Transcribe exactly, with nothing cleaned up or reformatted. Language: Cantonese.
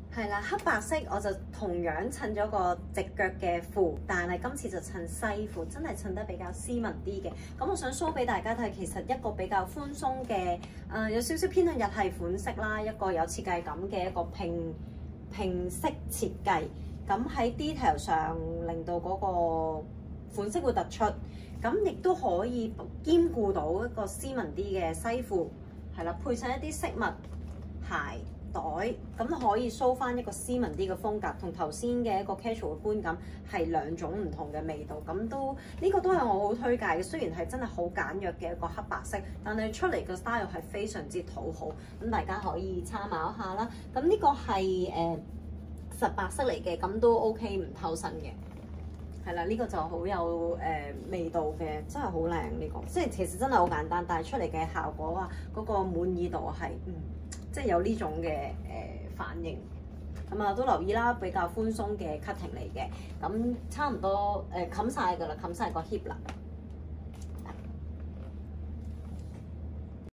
係啦，黑白色我就同樣襯咗個直腳嘅褲，但係今次就襯西褲，真係襯得比較斯文啲嘅。咁我想 show 俾大家睇，其實一個比較寬鬆嘅，誒、呃、有少少偏向日系款式啦，一個有設計感嘅一個拼拼色設計。咁喺 detail 上令到嗰個款式會突出，咁亦都可以兼顧到一個斯文啲嘅西褲，係啦，配上一啲飾物、鞋袋，咁可以 show 翻一個斯文啲嘅風格，同頭先嘅一個 casual 嘅觀感係兩種唔同嘅味道。咁都呢、呢個都係我好推介嘅，雖然係真係好簡約嘅一個黑白色，但係出嚟嘅 style 係非常之討好，咁大家可以參考下啦。咁呢個係誒、呃、實白色嚟嘅，咁都 OK 唔透身嘅。係啦，呢、呢個就好有誒、呃、味道嘅，真係好靚呢個。即係其實真係好簡單，但係出嚟嘅效果啊，嗰、嗰個滿意度係嗯。即係有呢種嘅誒、呃、反應，咁啊都留意啦，比較寬鬆嘅 cutting 嚟嘅，咁差唔多誒冚晒㗎啦，冚晒個 hip 啦。